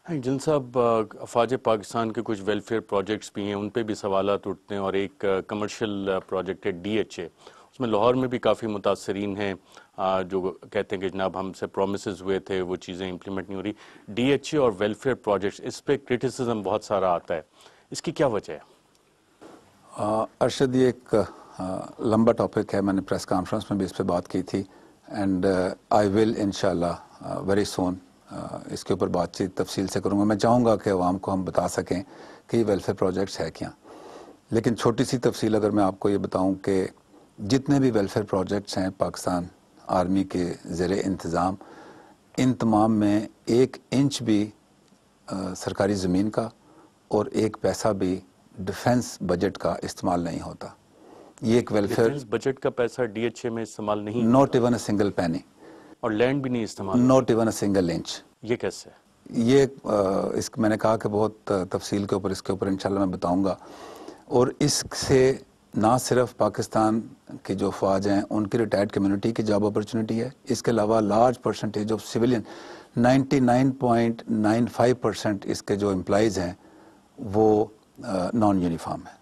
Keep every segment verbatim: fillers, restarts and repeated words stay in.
جن صاحب افواج پاکستان کے کچھ ویلفیئر پروجیکٹس بھی ہیں، ان پہ بھی سوالات اٹھتے ہیں، اور ایک کمرشل پروجیکٹ ہے ڈی ایچ اے، اس میں لاہور میں بھی کافی متاثرین ہیں جو کہتے ہیں کہ جناب ہم سے پرومسز ہوئے تھے، وہ چیزیں امپلیمنٹ نہیں ہو رہی۔ ڈی ایچ اے اور ویلفیئر پروجیکٹس، اس پہ کرٹیسزم بہت سارا آتا ہے، اس کی کیا وجہ ہے؟ ارشد، یہ ایک لمبا ٹاپک ہے، میں نے پریس کانفرنس میں بھی اس پہ بات کی تھی، اینڈ آئی ول انشاءاللہ ویری سون اس کے اوپر بات چیت تفصیل سے کروں گا۔ میں چاہوں گا کہ عوام کو ہم بتا سکیں کہ یہ ویلفیئر پروجیکٹس ہے کیا، لیکن چھوٹی سی تفصیل اگر میں آپ کو یہ بتاؤں کہ جتنے بھی ویلفیئر پروجیکٹس ہیں پاکستان آرمی کے زیر انتظام، ان تمام میں ایک انچ بھی سرکاری زمین کا اور ایک پیسہ بھی ڈیفنس بجٹ کا استعمال نہیں ہوتا۔ یہ ایک ویلفیئر ڈیفنس بجٹ کا پیسہ ڈی ایچ اے میں استعمال نہیں، not even a single penny, اور لینڈ بھی نہیں استعمال، not even a single inch. یہ کیسے؟ یہ اس میں نے کہا کہ بہت تفصیل کے اوپر اس کے اوپر انشاءاللہ میں بتاؤں گا، اور اس سے نہ صرف پاکستان کی جو فوج ہیں ان کی ریٹائرڈ کمیونٹی کی جاب اپرچونٹی ہے، اس کے علاوہ large percentage of civilian, ninety nine point nine five percent اس کے جو امپلائیز ہیں وہ نان یونیفارم ہیں۔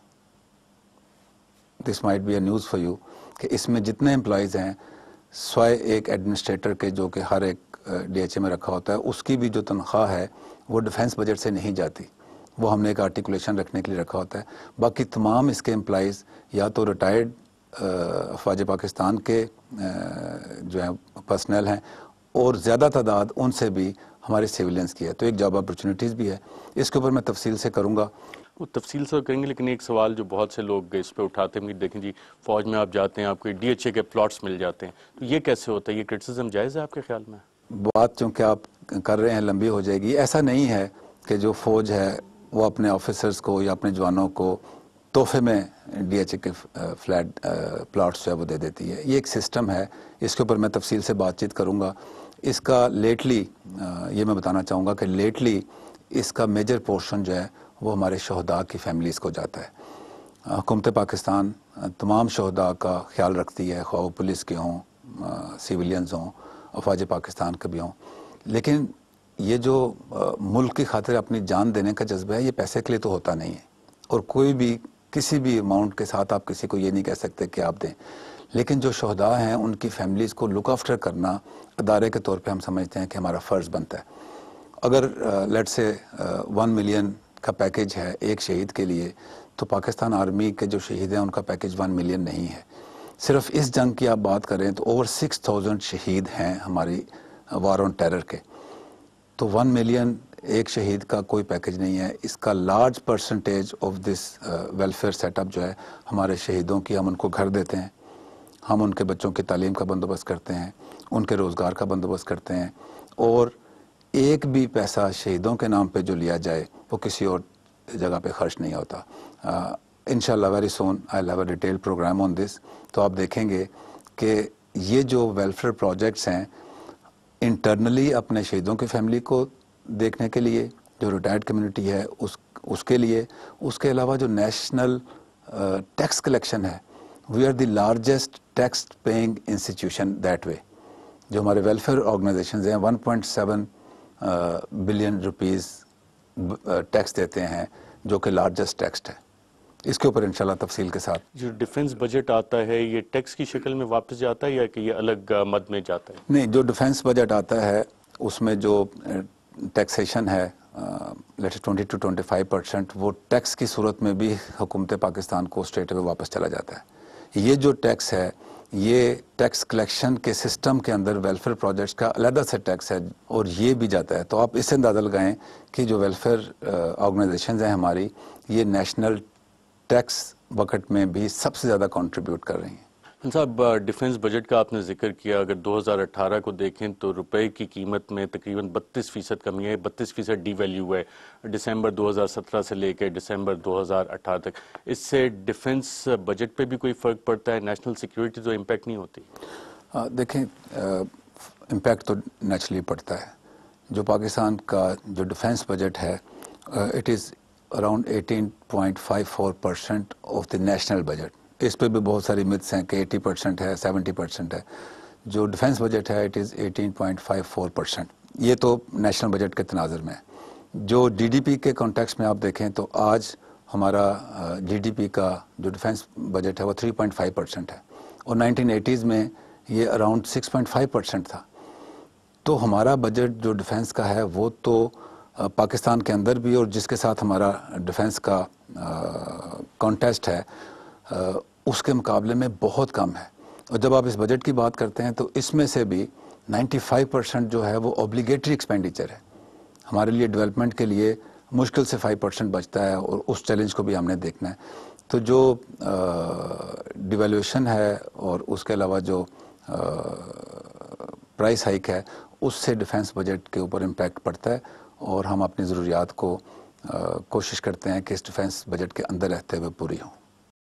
This might be a news for you کہ اس میں جتنے امپلائیز ہیں سوائے ایک ایڈمنسٹریٹر کے جو کہ ہر ایک ڈی ایچ اے میں رکھا ہوتا ہے، اس کی بھی جو تنخواہ ہے وہ ڈیفنس بجٹ سے نہیں جاتی، وہ ہم نے ایک آرٹیکولیشن رکھنے کے لیے رکھا ہوتا ہے۔ باقی تمام اس کے امپلائیز یا تو ریٹائرڈ افواج پاکستان کے جو ہیں پرسنل ہیں، اور زیادہ تعداد ان سے بھی ہمارے سیولینز کی ہے، تو ایک جاب اپرچونیٹیز بھی ہے۔ اس کے اوپر میں تفصیل سے کروں گا، وہ تفصیل سے کریں گے، لیکن ایک سوال جو بہت سے لوگ اس پہ اٹھاتے ہیں، دیکھیں جی فوج میں آپ جاتے ہیں، آپ کو ڈی ایچ اے کے پلاٹس مل جاتے ہیں، تو یہ کیسے ہوتا ہے؟ یہ کرٹیسزم جائز ہے آپ کے خیال میں؟ بات چونکہ آپ کر رہے ہیں لمبی ہو جائے گی۔ ایسا نہیں ہے کہ جو فوج ہے وہ اپنے آفیسرز کو یا اپنے جوانوں کو تحفے میں ڈی ایچ اے کے فلیٹ پلاٹس جو ہے وہ دے دیتی ہے۔ یہ ایک سسٹم ہے، اس کے اوپر میں تفصیل سے بات چیت کروں گا۔ اس کا لیٹلی یہ میں بتانا چاہوں گا کہ لیٹلی اس کا میجر پورشن جو ہے وہ ہمارے شہداء کی فیملیز کو جاتا ہے۔ حکومت پاکستان تمام شہداء کا خیال رکھتی ہے، خواہ وہ پولیس کے ہوں، سیولینز ہوں، افواج پاکستان کے بھی ہوں، لیکن یہ جو ملک کی خاطر اپنی جان دینے کا جذبہ ہے یہ پیسے کے لیے تو ہوتا نہیں ہے، اور کوئی بھی کسی بھی اماؤنٹ کے ساتھ آپ کسی کو یہ نہیں کہہ سکتے کہ آپ دیں، لیکن جو شہداء ہیں ان کی فیملیز کو لک آفٹر کرنا ادارے کے طور پہ ہم سمجھتے ہیں کہ ہمارا فرض بنتا ہے۔ اگر لیٹ سے ون ملین کا پیکیج ہے ایک شہید کے لیے، تو پاکستان آرمی کے جو شہید ہیں ان کا پیکیج ون ملین نہیں ہے۔ صرف اس جنگ کی آپ بات کریں تو اوور سکس تھاؤزینڈ شہید ہیں ہماری وار آن ٹیرر کے، تو ون ملین ایک شہید کا کوئی پیکیج نہیں ہے۔ اس کا large percentage of this welfare set up جو ہے ہمارے شہیدوں کی، ہم ان کو گھر دیتے ہیں، ہم ان کے بچوں کی تعلیم کا بندوبست کرتے ہیں، ان کے روزگار کا بندوبست کرتے ہیں، اور ایک بھی پیسہ شہیدوں کے نام پہ جو لیا جائے وہ کسی اور جگہ پہ خرچ نہیں ہوتا۔ انشاءاللہ very soon I have a detail programme on this, تو آپ دیکھیں گے کہ یہ جو ویلفیئر پروجیکٹس ہیں انٹرنلی اپنے شہیدوں کی فیملی کو دیکھنے کے لیے، جو ریٹائرڈ کمیونٹی ہے اس اس کے لیے، اس کے علاوہ جو نیشنل ٹیکس کلیکشن ہے، we are the largest tax paying institution that way. جو ہمارے ویلفیئر آرگنائزیشنز ہیں one point seven billion rupees tax دیتے ہیں، جو کہ لارجسٹ ٹیکس ہے۔ اس کے اوپر انشاءاللہ تفصیل کے ساتھ۔ جو ڈیفنس بجٹ آتا ہے یہ ٹیکس کی شکل میں واپس جاتا ہے یا کہ یہ الگ مد میں جاتا ہے؟ نہیں، جو ڈیفنس بجٹ آتا ہے اس میں جو ٹیکسیشن ہے let's twenty two twenty five percent, وہ ٹیکس کی صورت میں بھی حکومت پاکستان کو اسٹریٹ اوے واپس چلا جاتا ہے۔ یہ جو ٹیکس ہے یہ ٹیکس کلیکشن کے سسٹم کے اندر ویلفیئر پروجیکٹس کا علیحدہ سے ٹیکس ہے، اور یہ بھی جاتا ہے۔ تو آپ اس سے اندازہ لگائیں کہ جو ویلفیئر آرگنائزیشنز ہیں ہماری، یہ نیشنل ٹیکس بکٹ میں بھی سب سے زیادہ کنٹریبیوٹ کر رہی ہیں۔ صاحب ڈیفنس بجٹ کا آپ نے ذکر کیا، اگر دو ہزار اٹھارہ کو دیکھیں تو روپے کی قیمت میں تقریباً بتیس فیصد کمی ہے، بتیس فیصد ڈی ویلیو ہے ڈسمبر دو ہزار سترہ سے لے کے ڈسمبر دو ہزار اٹھارہ تک۔ اس سے ڈیفنس بجٹ پہ بھی کوئی فرق پڑتا ہے؟ نیشنل سیکیورٹی تو امپیکٹ نہیں ہوتی؟ دیکھیں امپیکٹ تو نیچرلی پڑتا ہے۔ جو پاکستان کا جو ڈیفنس بجٹ ہے it is around eighteen point five four percent of the national budget. اس پہ بھی بہت ساری متس ہیں کہ ایٹی پرسینٹ ہے، سیونٹی پرسینٹ ہے۔ جو ڈیفنس بجٹ ہے it is eighteen point five four percent. یہ تو نیشنل بجٹ کے تناظر میں ہے۔ جو ڈی ڈی پی کے کانٹیکس میں آپ دیکھیں تو آج ہمارا جی ڈی پی کا جو ڈیفنس بجٹ ہے وہ تھری پوائنٹ فائیو پرسینٹ ہے اور نائنٹین ایٹیز میں یہ around six point five percent تھا. تو ہمارا بجٹ جو ڈیفنس کا ہے وہ تو پاکستان کے اندر بھی اور جس کے ساتھ ہمارا ڈیفنس کا کانٹیسٹ ہے اس کے مقابلے میں بہت کم ہے. اور جب آپ اس بجٹ کی بات کرتے ہیں تو اس میں سے بھی نائنٹی فائیو پرسینٹ جو ہے وہ اوبلیگیٹری ایکسپینڈیچر ہے. ہمارے لیے ڈیولپمنٹ کے لیے مشکل سے فائیو پرسینٹ بچتا ہے اور اس چیلنج کو بھی ہم نے دیکھنا ہے. تو جو ڈیویلیویشن ہے اور اس کے علاوہ جو پرائس ہائیک ہے اس سے ڈیفنس بجٹ کے اوپر امپیکٹ پڑتا ہے اور ہم اپنی ضروریات کو کوشش کرتے ہیں کہ اس ڈیفنس بجٹ کے اندر رہتے ہوئے پوری ہوں.